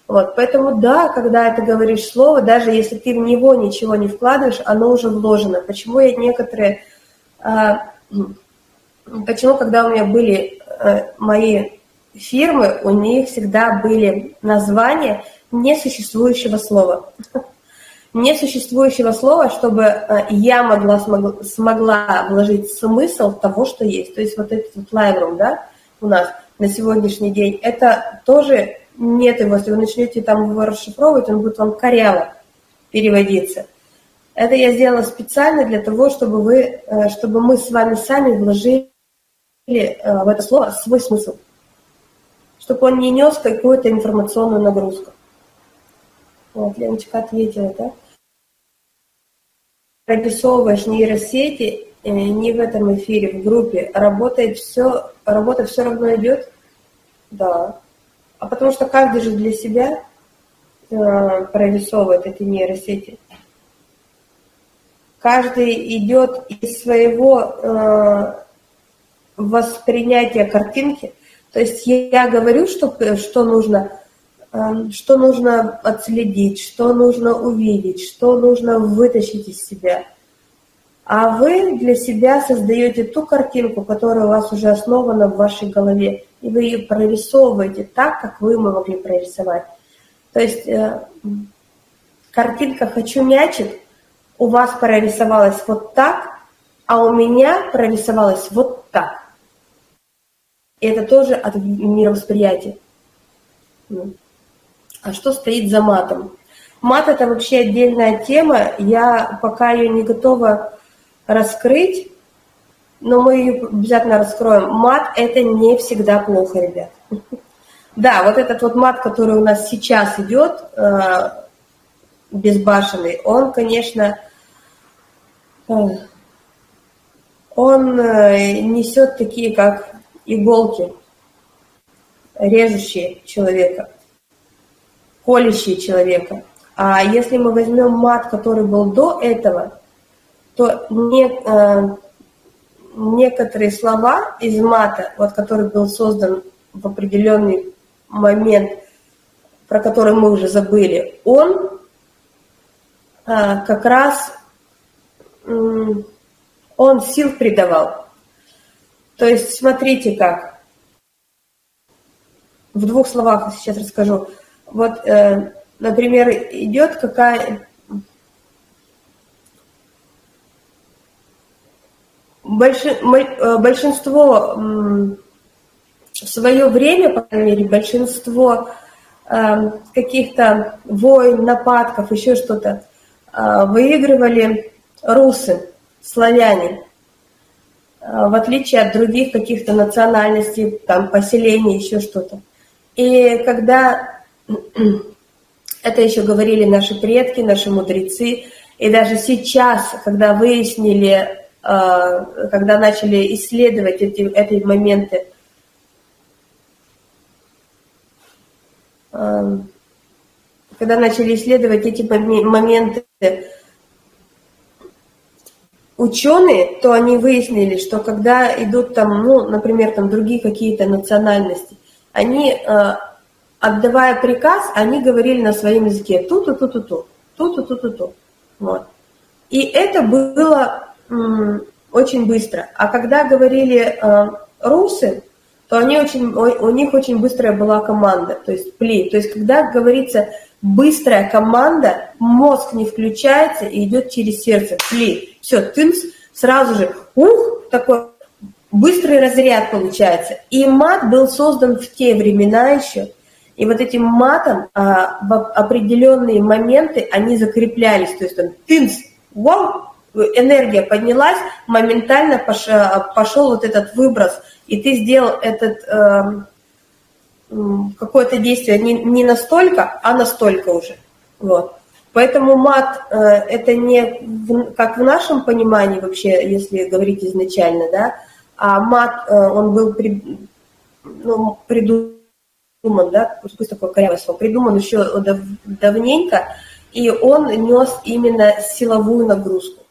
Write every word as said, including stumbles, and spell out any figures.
Вот, поэтому да, когда ты говоришь слово, даже если ты в него ничего не вкладываешь, оно уже вложено. Почему я некоторые, а, почему когда у меня были а, мои фирмы, у них всегда были названия несуществующего слова. Несуществующего слова, чтобы а, я могла, смогла, смогла вложить смысл того, что есть. То есть вот этот вот Lightroom, да, у нас на сегодняшний день, это тоже... Нет его, если вы начнете там его расшифровывать, он будет вам коряво переводиться. Это я сделала специально для того, чтобы, вы, чтобы мы с вами сами вложили в это слово свой смысл, чтобы он не нес какую-то информационную нагрузку. Вот, Леночка ответила, да? Прорисовываешь нейросети не в этом эфире, в группе, работает все, работа все равно идет? Да. А потому что каждый же для себя э, прорисовывает эти нейросети. Каждый идет из своего э, воспринятия картинки. То есть я говорю, что, что, нужно, э, что нужно отследить, что нужно увидеть, что нужно вытащить из себя. А вы для себя создаете ту картинку, которая у вас уже основана в вашей голове, и вы ее прорисовываете так, как вы могли прорисовать. То есть э, картинка «хочу мячик» у вас прорисовалась вот так, а у меня прорисовалась вот так. И это тоже от мировосприятия. А что стоит за матом? Мат – это вообще отдельная тема, я пока ее не готова раскрыть, но мы ее обязательно раскроем. Мат – это не всегда плохо, ребят. Да, вот этот вот мат, который у нас сейчас идет, безбашенный, он, конечно, он несет такие, как иголки, режущие человека, колющие человека. А если мы возьмем мат, который был до этого, то не, э, некоторые слова из мата, вот, который был создан в определенный момент, про который мы уже забыли, он э, как раз э, он сил придавал. То есть смотрите как. В двух словах сейчас расскажу. Вот, э, например, идет какая... Большинство, в свое время, по крайней мере, большинство каких-то войн, нападков, еще что-то, выигрывали русы, славяне, в отличие от других каких-то национальностей, там, поселений, еще что-то. И когда, это еще говорили наши предки, наши мудрецы, и даже сейчас, когда выяснили, когда начали исследовать эти, эти моменты, когда начали исследовать эти моменты ученые, то они выяснили, что когда идут там, ну, например, там другие какие-то национальности, они, отдавая приказ, они говорили на своем языке ту-ту-ту-ту-ту, ту-ту-ту-ту-ту. Вот. И это было очень быстро. А когда говорили э, русы, то они очень, у них очень быстрая была команда, то есть пли. То есть когда говорится быстрая команда, мозг не включается и идет через сердце. Пли. Все, тынц, сразу же, ух, такой быстрый разряд получается. И мат был создан в те времена еще. И вот этим матом а, в определенные моменты они закреплялись. То есть там тынц, вау, энергия поднялась, моментально пошел, пошел вот этот выброс, и ты сделал этот э, какое-то действие не, не настолько, а настолько уже. Вот. Поэтому мат э, это не в, как в нашем понимании вообще, если говорить изначально, да, а мат э, он был при, ну, придуман, да, пусть такое корявое слово, придуман еще дав, давненько, и он нес именно силовую нагрузку.